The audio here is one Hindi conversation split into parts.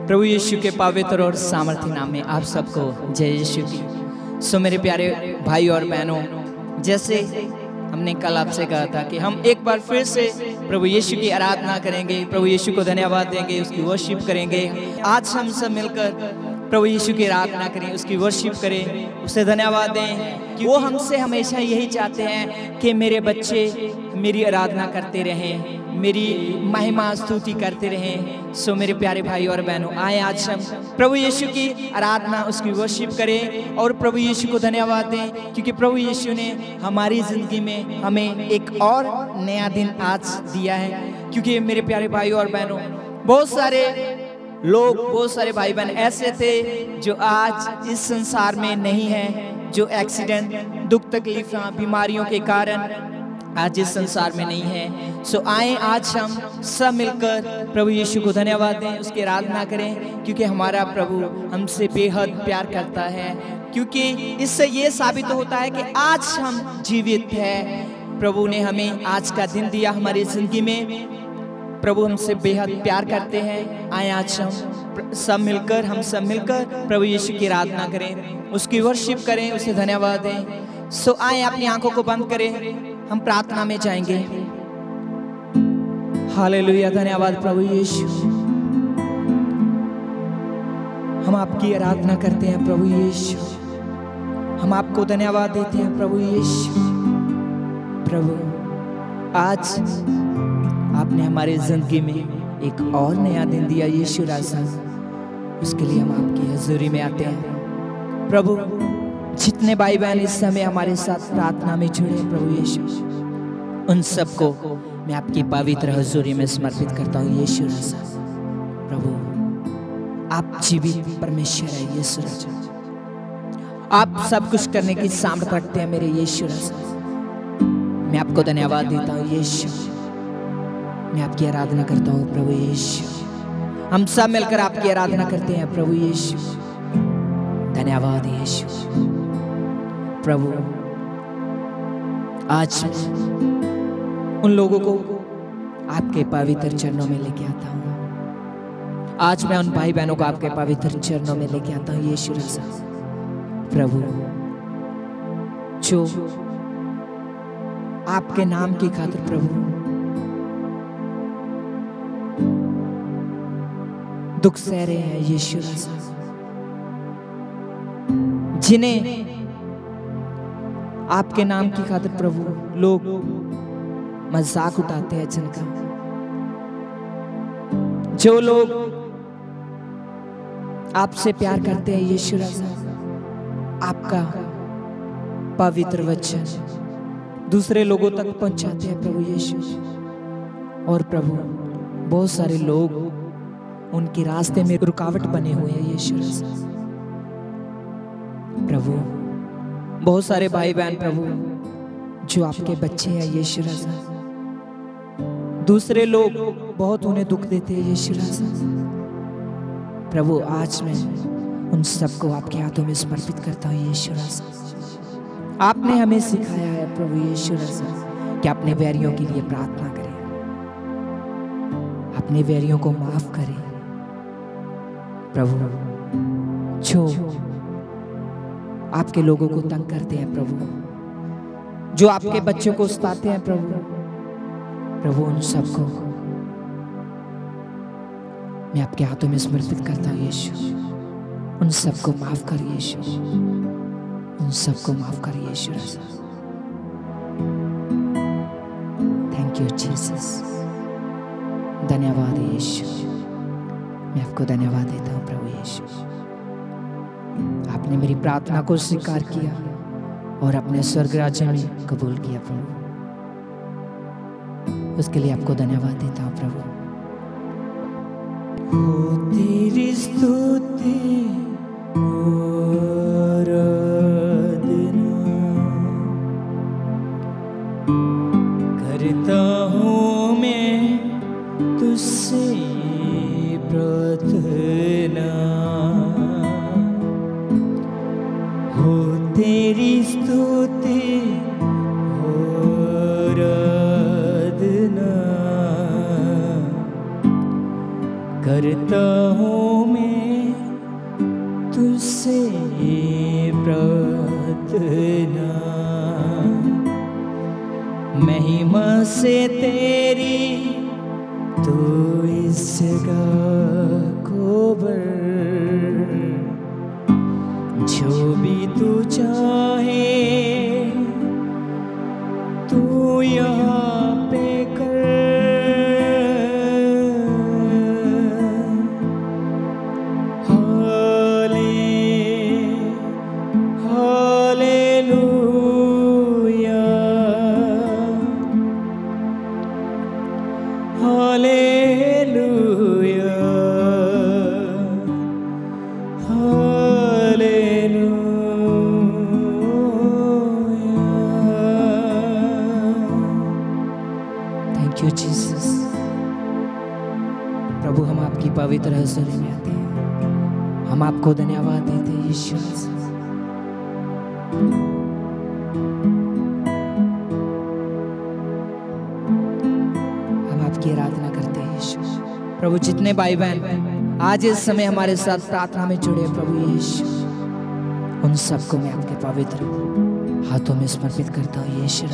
प्रभु यीशु के पवित्र और सामर्थ्य नाम में आप सबको जय यीशु की। सो मेरे प्यारे भाई और बहनों, जैसे हमने कल आपसे कहा था कि हम एक बार फिर से प्रभु यीशु की आराधना करेंगे, प्रभु यीशु को धन्यवाद देंगे, उसकी वर्शिप करेंगे। आज हम सब मिलकर प्रभु यीशु की आराधना करें, उसकी वर्शिप करें, उसे धन्यवाद दें कि वो हमसे हमेशा यही चाहते हैं कि मेरे बच्चे मेरी आराधना करते रहें, मेरी महिमा स्तुति करते रहें। सो मेरे प्यारे भाई और बहनों, आए आज हम प्रभु यीशु की आराधना, उसकी वर्शिप करें और प्रभु यीशु को धन्यवाद दें, क्योंकि प्रभु यीशु ने हमारी ज़िंदगी में हमें एक और नया दिन आज दिया है। क्योंकि मेरे प्यारे भाई और बहनों, बहुत सारे लोग, बहुत सारे भाई बहन ऐसे थे जो आज इस संसार में नहीं हैं, जो एक्सीडेंट, दुख तकलीफ, बीमारियों के कारण आज इस संसार में नहीं है। सो आए आज हम सब मिलकर प्रभु यीशु को धन्यवाद दें, उसकी आराधना करें, क्योंकि हमारा प्रभु हमसे बेहद प्यार करता है। क्योंकि इससे ये साबित होता है कि आज हम जीवित हैं, प्रभु ने हमें आज का दिन दिया हमारी जिंदगी में। प्रभु हमसे बेहद प्यार करते हैं। आए आज हम सब मिलकर प्रभु यीशु की आराधना करें, उसकी वर्शिप करें, उसे धन्यवाद दें। सो आए अपनी आंखों को बंद करें, हम प्रार्थना में जाएंगे। हालेलुया, धन्यवाद प्रभु यीशु। हम आपकी आराधना करते हैं प्रभु यीशु, हम आपको धन्यवाद देते हैं प्रभु यीशु। प्रभु आज आपने हमारी जिंदगी में एक और नया दिन दिया यीशु राजा, उसके लिए हम आपकी हजूरी में आते हैं। प्रभु जितने भाई बहन इस समय हमारे साथ प्रार्थना में जुड़े प्रभु यीशु, उन सबको मैं आपकी पवित्र हजूरी में समर्पित करता हूँ यीशु राजा। प्रभु आप जीवित परमेश्वर है यीशु राजा, आप सब कुछ करने की सामर्थ्य रखते हैं मेरे यीशु राजा। मैं आपको धन्यवाद देता हूँ यीशु, मैं आपकी आराधना करता हूँ प्रभु यीशु। हम सब मिलकर आपकी आराधना करते हैं प्रभु यीशु। धन्यवाद यीशु। प्रभु आज उन लोगों को आपके पवित्र चरणों में लेके आता हूँ। आज मैं उन भाई बहनों को आपके पवित्र चरणों में लेके आता हूँ यीशु राजा। प्रभु जो आपके नाम की खातिर प्रभु दुख सह रहे हैं यीशु राजा, जिन्हें आपके नाम की खातिर प्रभु लोग मजाक उठाते हैं, जिनका जो लोग आपसे प्यार करते हैं यीशु राजा, आपका पवित्र वचन दूसरे लोगों तक पहुंचाते हैं प्रभु यीशु। और प्रभु बहुत सारे लोग उनके रास्ते में रुकावट बने हुए हैं यीशु राजा। प्रभु बहुत सारे भाई बहन प्रभु जो आपके बच्चे हैं यीशु राजा, दूसरे लोग बहुत उन्हें दुख देते हैं यीशु राजा। प्रभु आज मैं उन सबको आपके हाथों में समर्पित करता हूँ यीशु राजा। आपने हमें सिखाया है प्रभु यीशु राजा कि अपने वैरियों के लिए प्रार्थना करें, अपने वैरियों को माफ करें। प्रभु जो आपके लोगों को तंग करते हैं प्रभु, जो आपके बच्चों को सताते हैं प्रभु उन सबको मैं आपके हाथों में समर्पित करता हूँ यीशु। उन सबको माफ कर यीशु, उन सबको माफ कर यीशु राजा। Thank you Jesus. धन्यवाद यीशु, मैं आपको धन्यवाद देता हूँ प्रभु यीशु। आपने मेरी प्रार्थना को स्वीकार किया और अपने स्वर्ग राज्य में कबूल किया प्रभु, उसके लिए आपको धन्यवाद देता हूँ प्रभु। हो तेरी स्तुति करता हूँ मैं तुझसे प्रार्थना, हो तेरी स्तुति आराधना करता हूँ मैं महिमा से तेरी तू इस जगह को भर, जो भी तू चाहे तू यहाँ पे कर। Hallelujah, hallelujah, thank you Jesus. प्रभु हम आपकी पवित्र हज़ूरी में आते हैं, हम आपको धन्यवाद देते हैं यीशु। हम आपकी आराधना करते हैं यीशु। प्रभु जितने भाई बहन आज इस समय हमारे साथ प्रार्थना में जुड़े हैं प्रभु यीशु, उन सबको मैं आपके पवित्र हाथों में समर्पित करता हूँ यीशु।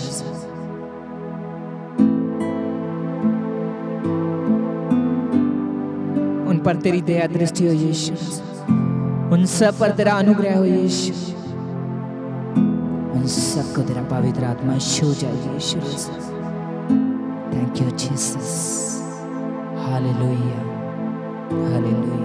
उन पर तेरी दया दृष्टि हो यीशु, उन सब पर तेरा अनुग्रह हो यीशु, उन सबको तेरा पवित्र आत्मा छू जाए Yeshu. Thank you Jesus. Hallelujah, hallelujah.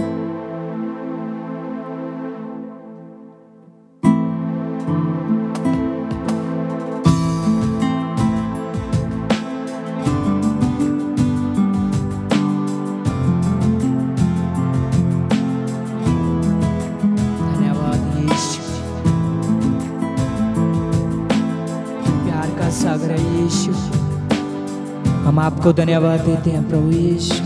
सागर है यीशु, हम आपको धन्यवाद देते हैं प्रभु यीशु।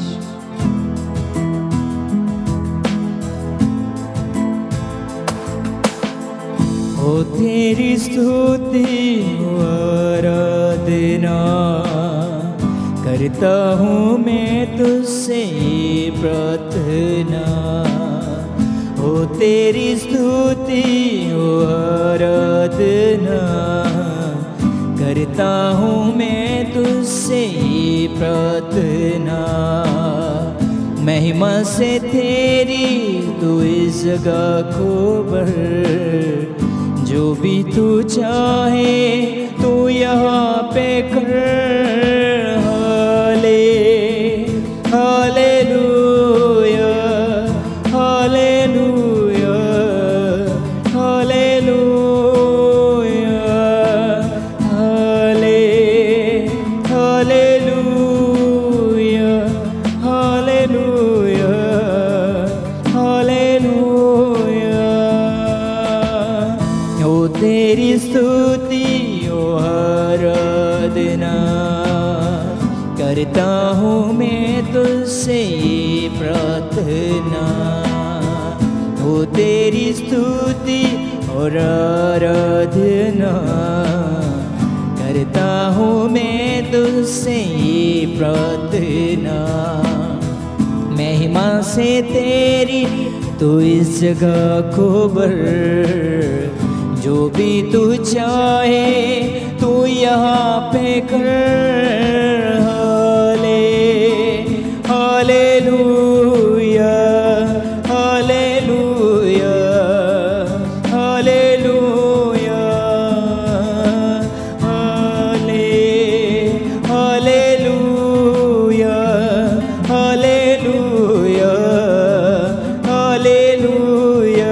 ओ तेरी स्तुति आराधना करता हूँ मैं तुझसे प्रार्थना। ओ तेरी स्तुति आराधना करता हूँ मैं तुझसे प्रार्थना। महिमा से तेरी तू इस जगह को भर, जो भी तू चाहे तू यहाँ पे कर। Hallelujah, hallelujah, hallelujah, hallelujah, hallelujah, hallelujah. ओ तेरी स्तुति ओ आराधना करता हूँ मैं तुझसे प्रार्थना। ओ तेरी स्तुति और आराधना करता हूँ मैं तुझसे प्रार्थना। महिमा से तेरी तू इस जगह को भर, जो भी तू चाहे तू यहाँ पे कर। Hallelujah, hallelujah, hallelujah, hallelujah, hallelujah, hallelujah.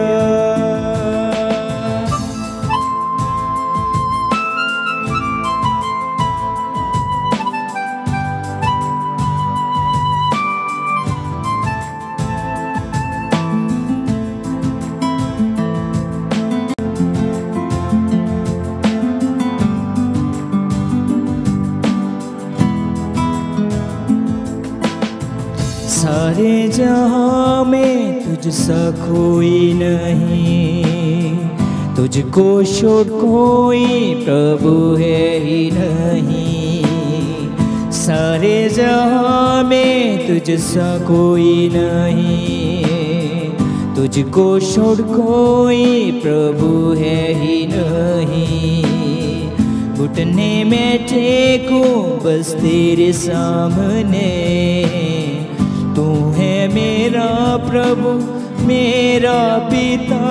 सारे जहां में तुझसा कोई नहीं, तुझको छोड़ कोई प्रभु है ही नहीं। सारे जहां में तुझसा कोई नहीं, तुझको छोड़ कोई प्रभु है ही नहीं। घुटने में टेकूं बस तेरे सामने। तू है मेरा प्रभु मेरा पिता।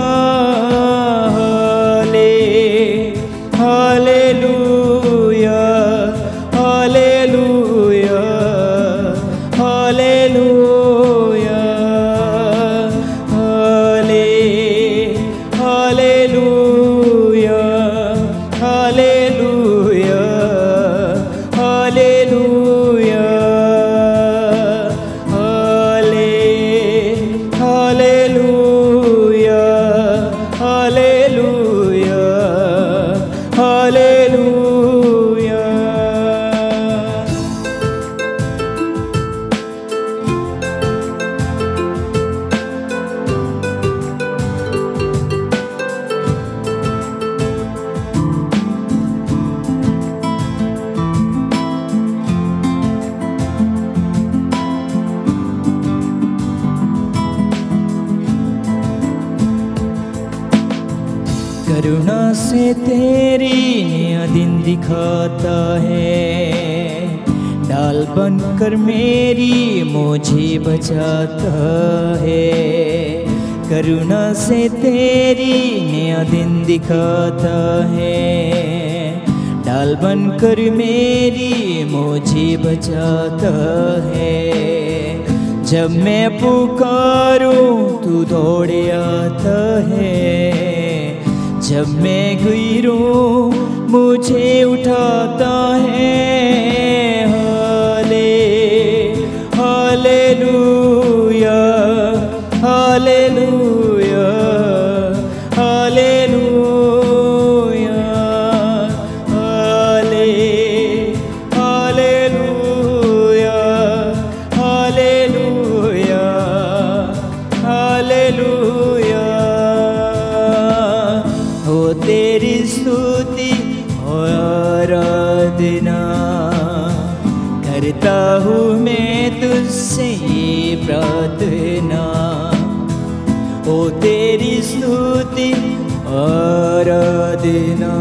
Hallelujah hallelujah hallelujah hallelujah hallelujah hallelujah hallelujah hallelujah hallelujah. करुणा से तेरी नया दिन दिखाता है। डाल बनकर मेरी मुझे बचाता है। करुणा से तेरी नया दिन दिखाता है। डाल बनकर मेरी मुझे बचाता है। जब मैं पुकारूं तू दौड़े आता है। जब मैं गिरूं मुझे उठाता है। Hallelujah hallelujah hallelujah hallelujah hallelujah hallelujah. हो तेरी स्तुति और आराधना करता हूँ मैं तुझसे ये प्रार्थना। हो तेरी स्तुति और आराधना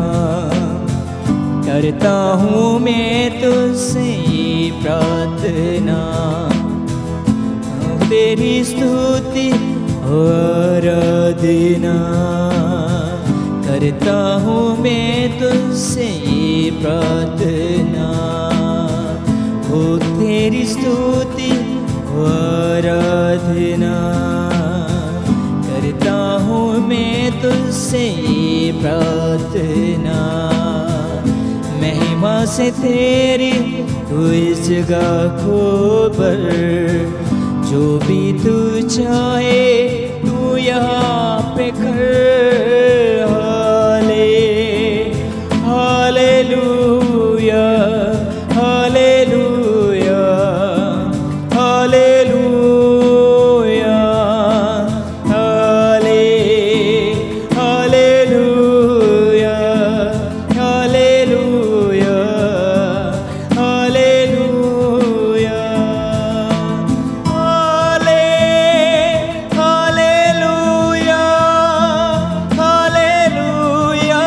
करता हूँ मैं तुझसे ये प्रार्थना। हो तेरी स्तुति और आराधना करता हूँ मैं तुझसे ये प्रार्थना। हो तेरी स्तुति और आराधना करता हूँ मैं तुझसे ये प्रार्थना। महिमा से तेरी तू इस जगह को भर। जो भी तू चाहे तू यहाँ पे कर। Hallelujah hallelujah hallelujah hallelujah hallelujah hallelujah hallelujah hallelujah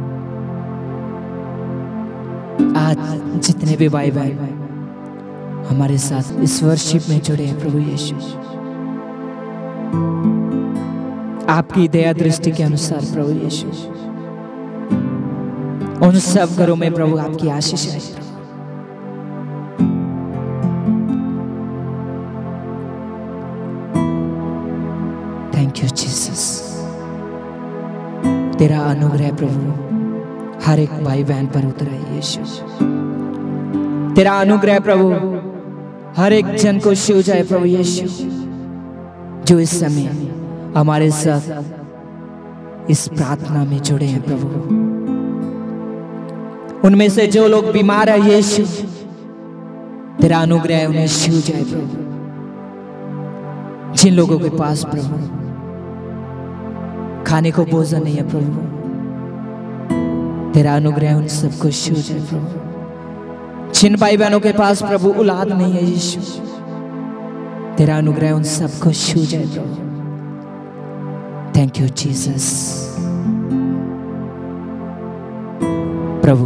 जितने भी भाई बहन हमारे साथ इस वर्शिप में जुड़े हैं प्रभु यीशु। आपकी दया दृष्टि के अनुसार प्रभु यीशु उन सब घरों में प्रभु आपकी आशीष है। Thank you Jesus. तेरा अनुग्रह प्रभु हर एक भाई बहन पर उतरा है यीशु। तेरा अनुग्रह प्रभु हर एक जन को छू जाए प्रभु यीशु, जो इस समय हमारे साथ इस प्रार्थना में जुड़े हैं प्रभु। उनमें से जो लोग बीमार है यीशु, तेरा अनुग्रह उन्हें छू जाए प्रभु। जिन लोगों के पास प्रभु खाने को भोजन नहीं है प्रभु, तेरा अनुग्रह उन सबको छू जाए प्रभु। जिन भाई बहनों के पास प्रभु औलाद नहीं है यीशु, तेरा अनुग्रह उन सबको छू जाए प्रभु। Thank you Jesus. प्रभु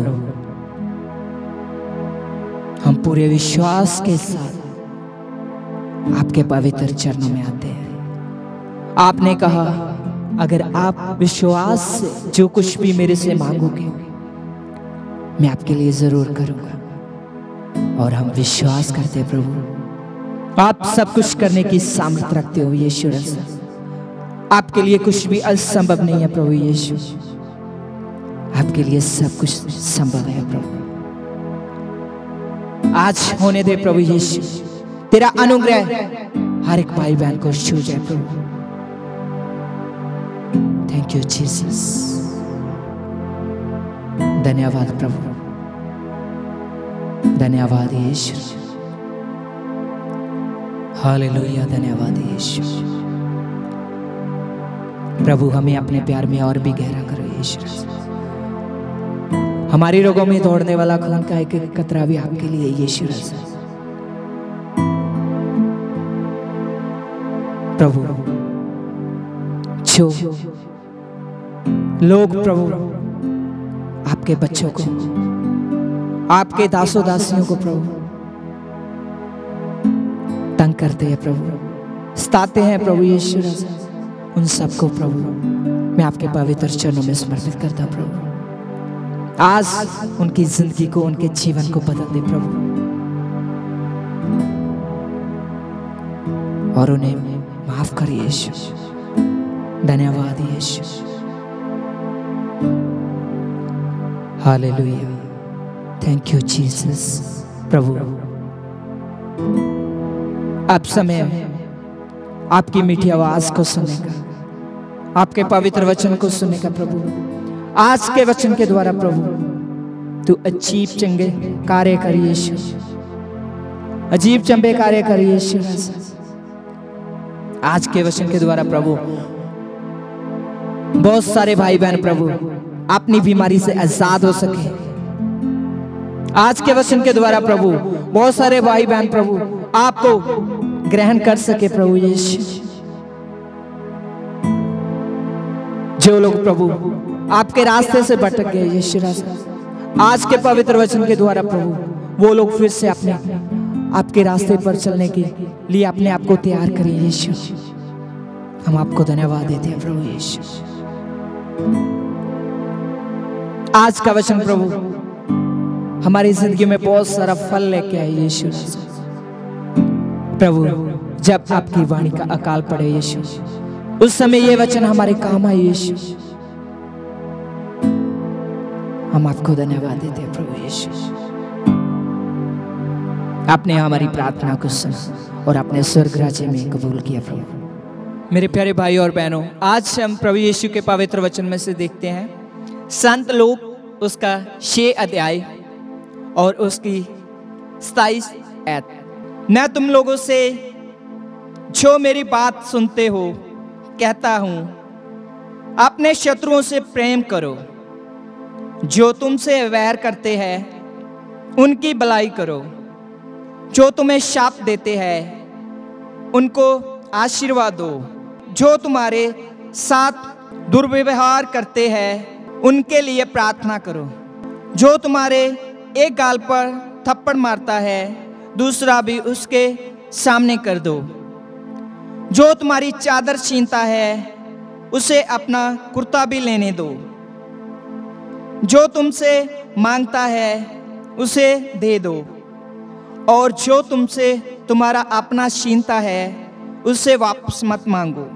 हम पूरे विश्वास के साथ आपके पवित्र चरणों में आते हैं। आपने कहा अगर आप विश्वास से जो कुछ भी मेरे से मांगोगे मैं आपके लिए जरूर करूंगा। और हम विश्वास करते हैं प्रभु आप सब कुछ करने की सामर्थ्य रखते हो यीशु। आपके लिए कुछ भी असंभव नहीं है प्रभु यीशु। आपके लिए सब कुछ संभव है प्रभु। आज होने दे प्रभु यीशु, तेरा अनुग्रह हर एक भाई बहन को छू जाए प्रभु। Thank you Jesus. धन्यवाद प्रभु, धन्यवाद यीशु। हालेलुया, धन्यवाद यीशु। प्रभु हमें अपने प्यार में और भी गहरा करो यीशु। हमारी रोगों में दौड़ने वाला खून का एक एक कतरा भी आपके लिए यीशु। प्रभु जो लोग प्रभु आपके बच्चों को, आपके दासों दासियों को प्रभु तंग करते हैं प्रभु, सताते हैं प्रभु यीशु, उन सबको प्रभु मैं आपके पवित्र चरणों में समर्पित करता हूं प्रभु। आज उनकी जिंदगी को, उनके जीवन को बदल दे प्रभु, और उन्हें माफ कर यीशु। धन्यवाद Yeshu. Hallelujah, thank you Jesus. प्रभु अब समय आपकी मीठी आवाज को सुनने का, आपके पवित्र वचन को सुनने का प्रभु। आज के वचन के द्वारा प्रभु तू अजीब चंगे कार्य कर यीशु, अजीब चंबे कार्य कर यीशु। आज के वचन के द्वारा प्रभु बहुत सारे भाई बहन प्रभु अपनी बीमारी से आजाद हो सके। आज के वचन के द्वारा प्रभु बहुत सारे भाई बहन प्रभु आपको ग्रहण कर सके प्रभु यीशु। जो लोग प्रभु आपके रास्ते से भटक गए यीशु, आज के पवित्र वचन के द्वारा प्रभु वो लोग फिर से अपने आपके रास्ते पर चलने के लिए अपने आप को तैयार करें यीशु। हम आपको धन्यवाद देते हैं प्रभु यीशु। आज का वचन प्रभु हमारी जिंदगी में बहुत सारा फल लेके आए यीशु। प्रभु जब आपकी वाणी का अकाल पड़े यीशु, उस समय ये वचन हमारे काम आए यीशु। हम आपको धन्यवाद देते हैं प्रभु यीशु। आपने हमारी प्रार्थना को सुना और अपने स्वर्ग राज्य में कबूल किया प्रभु। मेरे प्यारे भाई और बहनों, आज हम प्रभु यीशु के पवित्र वचन में से देखते हैं संत लोक उसका 6 अध्याय और उसकी 27 आयत। मैं तुम लोगों से जो मेरी बात सुनते हो कहता हूं, अपने शत्रुओं से प्रेम करो, जो तुमसे वैर करते हैं उनकी भलाई करो, जो तुम्हें शाप देते हैं उनको आशीर्वाद दो, जो तुम्हारे साथ दुर्व्यवहार करते हैं उनके लिए प्रार्थना करो, जो तुम्हारे एक गाल पर थप्पड़ मारता है दूसरा भी उसके सामने कर दो। जो तुम्हारी चादर छीनता है उसे अपना कुर्ता भी लेने दो। जो तुमसे मांगता है उसे दे दो, और जो तुमसे तुम्हारा अपना छीनता है उससे वापस मत मांगो।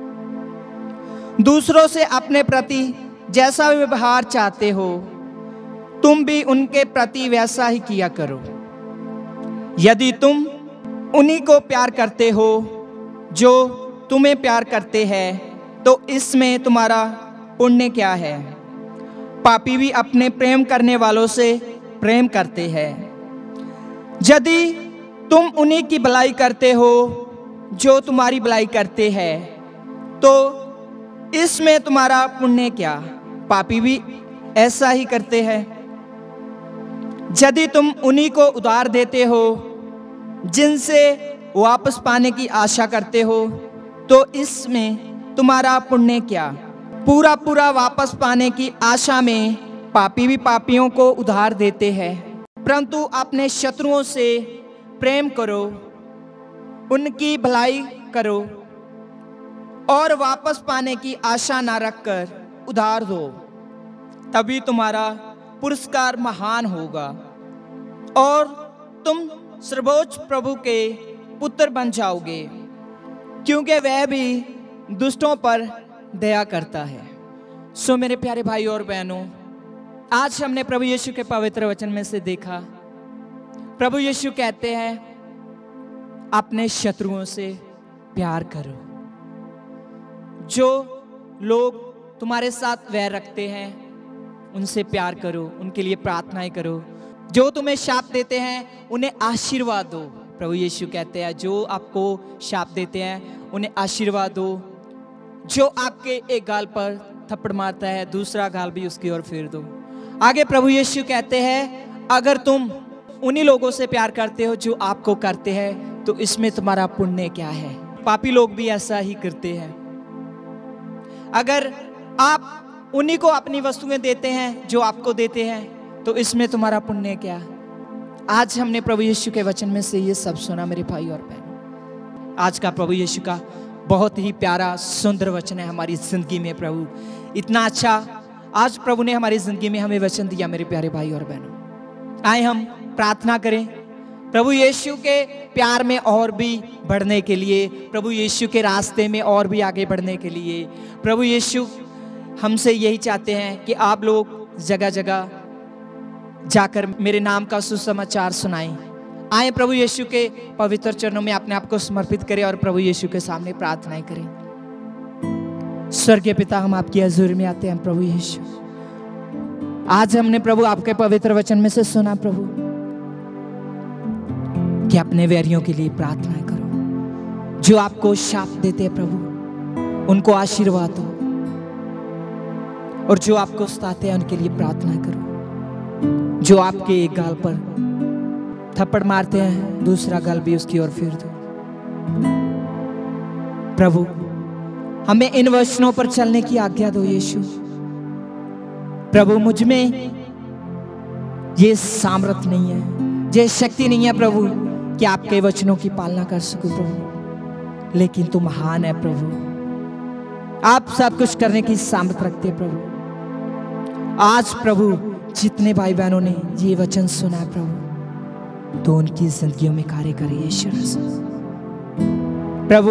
दूसरों से अपने प्रति जैसा व्यवहार चाहते हो तुम भी उनके प्रति वैसा ही किया करो। यदि तुम उन्हीं को प्यार करते हो जो तुम्हें प्यार करते हैं तो इसमें तुम्हारा पुण्य क्या है? पापी भी अपने प्रेम करने वालों से प्रेम करते हैं। यदि तुम उन्हीं की भलाई करते हो जो तुम्हारी भलाई करते हैं तो इसमें तुम्हारा पुण्य क्या? पापी भी ऐसा ही करते हैं। यदि तुम उन्हीं को उधार देते हो जिनसे वापस पाने की आशा करते हो तो इसमें तुम्हारा पुण्य क्या? पूरा पूरा वापस पाने की आशा में पापी भी पापियों को उधार देते हैं। परंतु अपने शत्रुओं से प्रेम करो, उनकी भलाई करो और वापस पाने की आशा ना रखकर उधार दो, तभी तुम्हारा पुरस्कार महान होगा और तुम सर्वोच्च प्रभु के पुत्र बन जाओगे, क्योंकि वह भी दुष्टों पर दया करता है। सो मेरे प्यारे भाई और बहनों, आज हमने प्रभु यीशु के पवित्र वचन में से देखा, प्रभु यीशु कहते हैं अपने शत्रुओं से प्यार करो। जो लोग तुम्हारे साथ वैर रखते हैं उनसे प्यार करो, उनके लिए प्रार्थनाएं करो। जो तुम्हें शाप देते हैं उन्हें आशीर्वाद दो। प्रभु यीशु कहते हैं जो आपको शाप देते हैं उन्हें आशीर्वाद दो। जो आपके एक गाल पर थप्पड़ मारता है दूसरा गाल भी उसकी ओर फेर दो। आगे प्रभु यीशु कहते हैं अगर तुम उन्हीं लोगों से प्यार करते हो जो आपको करते हैं तो इसमें तुम्हारा पुण्य क्या है? पापी लोग भी ऐसा ही करते हैं। अगर आप उन्हीं को अपनी वस्तुएं देते हैं जो आपको देते हैं तो इसमें तुम्हारा पुण्य क्या? आज हमने प्रभु यीशु के वचन में से ये सब सुना मेरे भाई और बहनों। आज का प्रभु यीशु का बहुत ही प्यारा सुंदर वचन है हमारी जिंदगी में। प्रभु इतना अच्छा आज प्रभु ने हमारी जिंदगी में हमें वचन दिया मेरे प्यारे भाई और बहनों। आए हम प्रार्थना करें प्रभु यीशु के प्यार में और भी बढ़ने के लिए, प्रभु यीशु के रास्ते में और भी आगे बढ़ने के लिए। प्रभु यीशु हमसे यही चाहते हैं कि आप लोग जगह जगह जाकर मेरे नाम का सुसमाचार सुनाएं। आए प्रभु यीशु के पवित्र चरणों में अपने आप को समर्पित करें और प्रभु यीशु के सामने प्रार्थनाएं करें। स्वर्गीय पिता, हम आपकी हजूर में आते हैं प्रभु यीशु। आज हमने प्रभु आपके पवित्र वचन में से सुना प्रभु कि अपने वैरियों के लिए प्रार्थना करो। जो आपको शाप देते हैं प्रभु उनको आशीर्वाद दो, और जो आपको सताते हैं उनके लिए प्रार्थना करो। जो आपके एक गाल पर थप्पड़ मारते हैं दूसरा गाल भी उसकी ओर फेर दो। प्रभु हमें इन वचनों पर चलने की आज्ञा दो यीशु। प्रभु मुझ में ये सामर्थ्य नहीं है, ये शक्ति नहीं है प्रभु कि आपके वचनों की पालना कर सकूं प्रभु, लेकिन तू महान है प्रभु। आप सब कुछ करने की सामर्थ्य रखते हैं प्रभु। आज प्रभु जितने भाई बहनों ने ये वचन सुना है प्रभु तो उनकी जिंदगियों में कार्य करे यीशु। प्रभु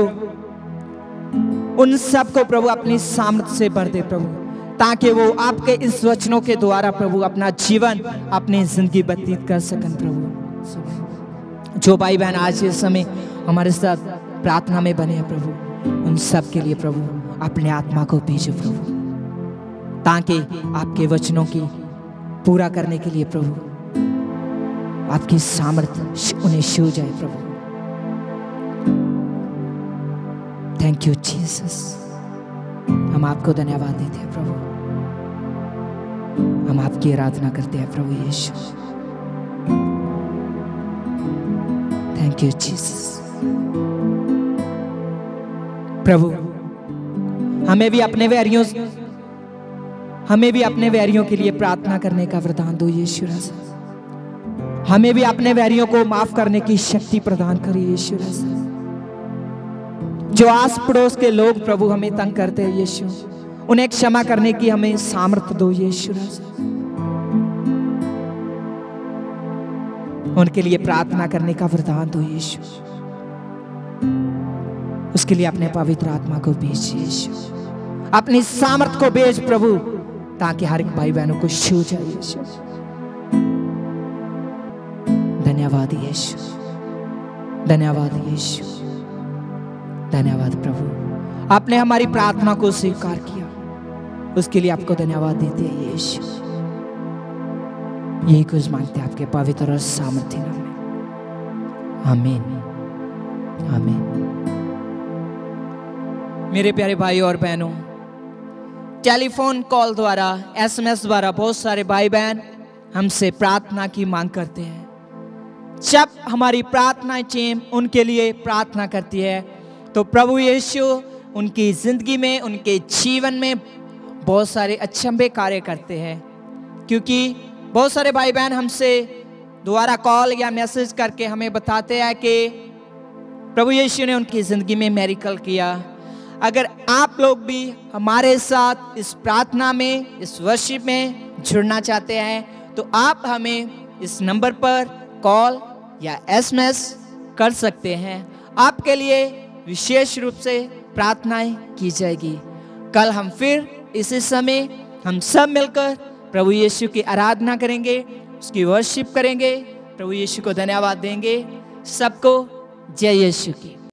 उन सबको प्रभु अपनी सामर्थ्य से भर दे प्रभु, ताकि वो आपके इस वचनों के द्वारा प्रभु अपना जीवन अपनी जिंदगी व्यतीत कर सकन प्रभु। जो भाई बहन आज इस समय हमारे साथ प्रार्थना में बने हैं प्रभु, उन सब के लिए प्रभु अपने आत्मा को भेजो प्रभु, ताकि आपके वचनों की पूरा करने के लिए प्रभु आपकी सामर्थ्य उन्हें छू जाए प्रभु। Thank you Jesus. हम आपको धन्यवाद देते हैं प्रभु, हम आपकी आराधना करते हैं प्रभु यीशु। Thank you Jesus. प्रभु हमें भी अपने वैरियों के लिए प्रार्थना करने का वरदान दो यीशु राजा। हमें भी अपने वैरियों को माफ करने की शक्ति प्रदान करिए यीशु राजा। जो आस पड़ोस के लोग प्रभु हमें तंग करते हैं यीशु, उन्हें क्षमा करने की हमें सामर्थ्य दो यीशु राजा। उनके लिए प्रार्थना करने का वरदान दो यीशु। उसके लिए अपने पवित्र आत्मा को भेज यीशु, अपनी सामर्थ को भेज प्रभु, ताकि हर एक भाई बहनों को छू जाए यीशु। धन्यवाद यीशु, धन्यवाद यीशु, धन्यवाद प्रभु। आपने हमारी प्रार्थना को स्वीकार किया, उसके लिए आपको धन्यवाद देते हैं यीशु। यही कुछ मांगते हैं आपके पवित्र और सामर्थ्य नाम में, आमीन, आमीन। मेरे प्यारे भाई और बहनों, टेलीफोन कॉल द्वारा, SMS द्वारा बहुत सारे भाई बहन हमसे प्रार्थना की मांग करते हैं। जब हमारी प्रार्थना टीम उनके लिए प्रार्थना करती है तो प्रभु यीशु उनकी जिंदगी में, उनके जीवन में बहुत सारे अचंभे कार्य करते हैं। क्योंकि बहुत सारे भाई बहन हमसे दोबारा कॉल या मैसेज करके हमें बताते हैं कि प्रभु यीशु ने उनकी जिंदगी में मिरेकल किया। अगर आप लोग भी हमारे साथ इस प्रार्थना में, इस वर्शिप में जुड़ना चाहते हैं तो आप हमें इस नंबर पर कॉल या SMS कर सकते हैं। आपके लिए विशेष रूप से प्रार्थनाएं की जाएगी। कल हम फिर इसी समय हम सब मिलकर प्रभु यीशु की आराधना करेंगे, उसकी वर्शिप करेंगे, प्रभु यीशु को धन्यवाद देंगे। सबको जय यीशु की।